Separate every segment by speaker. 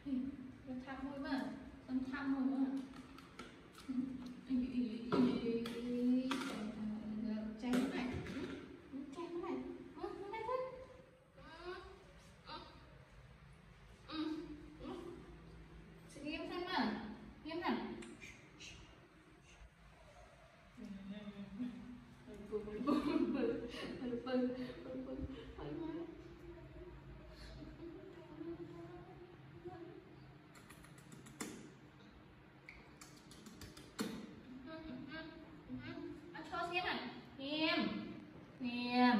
Speaker 1: Nó thăm môi mà, nó thăm môi mà. Chay nó này, chay nó này, nó này thôi. Nghiêm thêm mà, nghiêm nào. Cho xem này, nghiêm, nghiêm.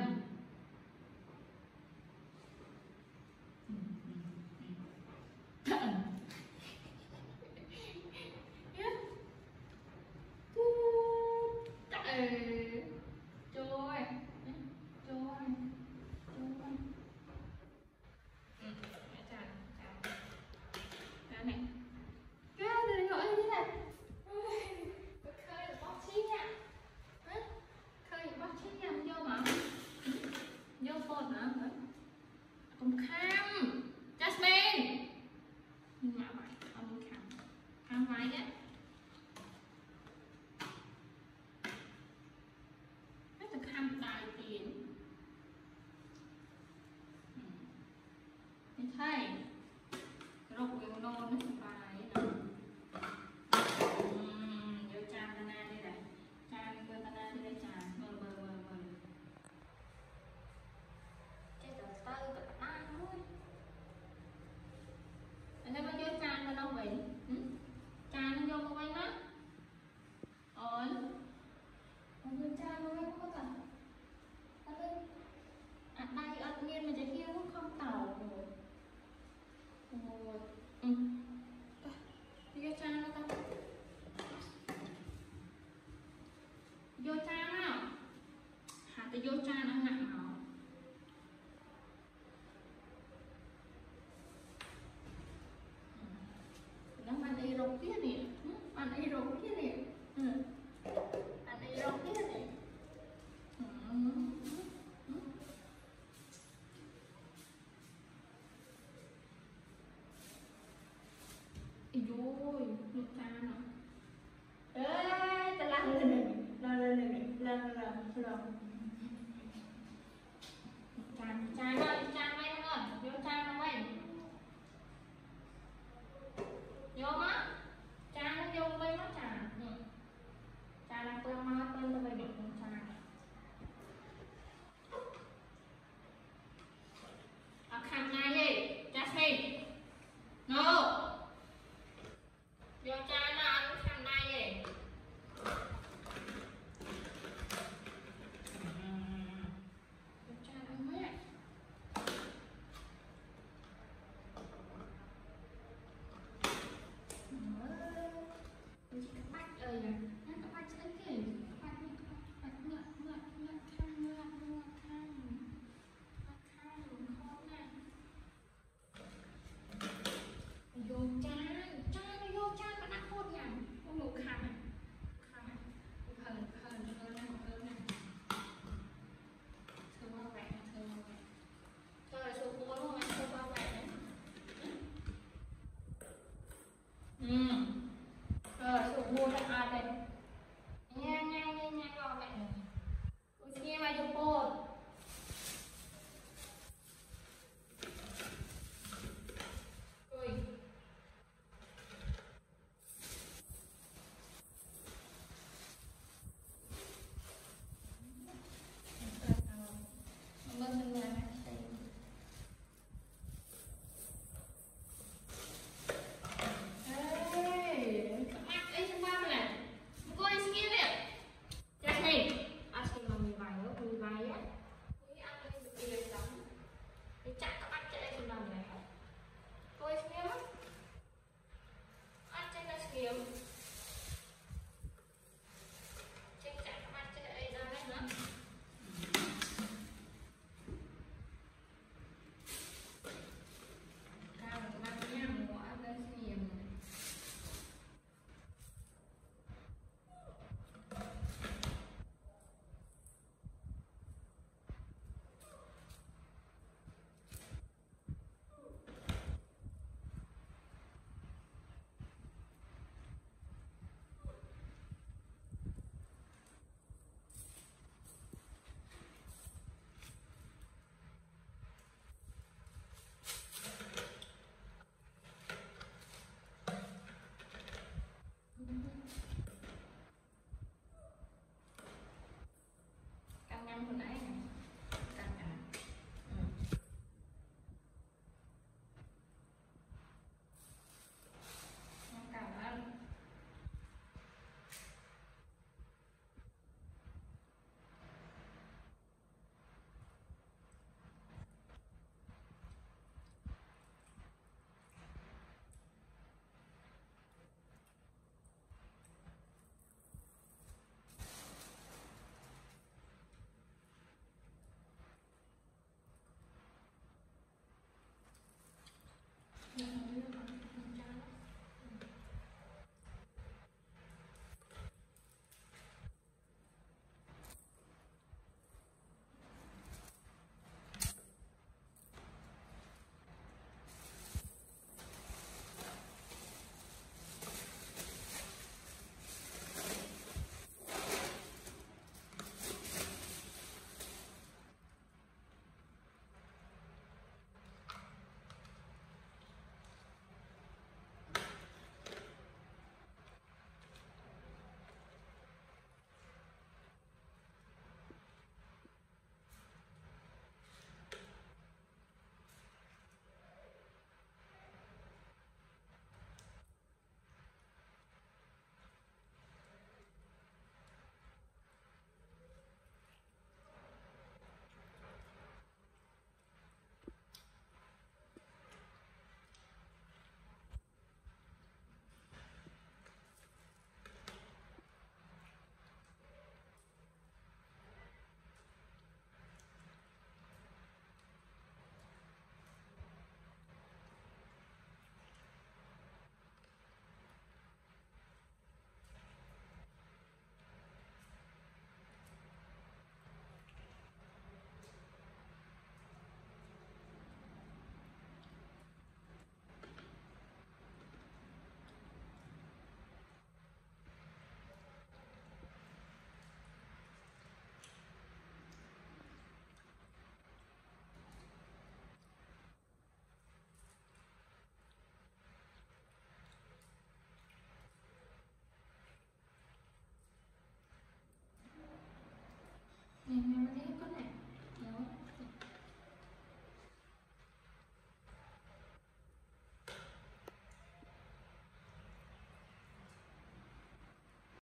Speaker 1: Không khăm Jasmine nhưng mà vậy không khăm vai nhé rất là khăm đại tiền thấy rau củ non nó bài nè vô chan tana đi này chan cơ tana đi đây chan mờ cái tờ tơ tờ ta thôi anh em vô chan nó đâu vậy chan nó vô một bên đó ôi vô chan nó bên có tờ ở đây ở nhiên mà chỉ kia cũng không tàu rồi vô chan nó tao vô chan á hạt thì vô chan nó nặng nó nó ăn đi rong kia nè ăn đi rong kia nè ăn đi rong kia nè Ôi, nước cha nó. Ê, ta lăn lên này, lăn. Cha ơi, cha mày ơi, vô cha nó mày. Vô má, cha nó vô bên nó cha. Cha đang quên má quên nó về được con cha. Khăn này đi, Jasmine. No. Vô cha nó ăn khăn này đi. Vô cha nó mẹ. Ôi, chị các bác ơi nè.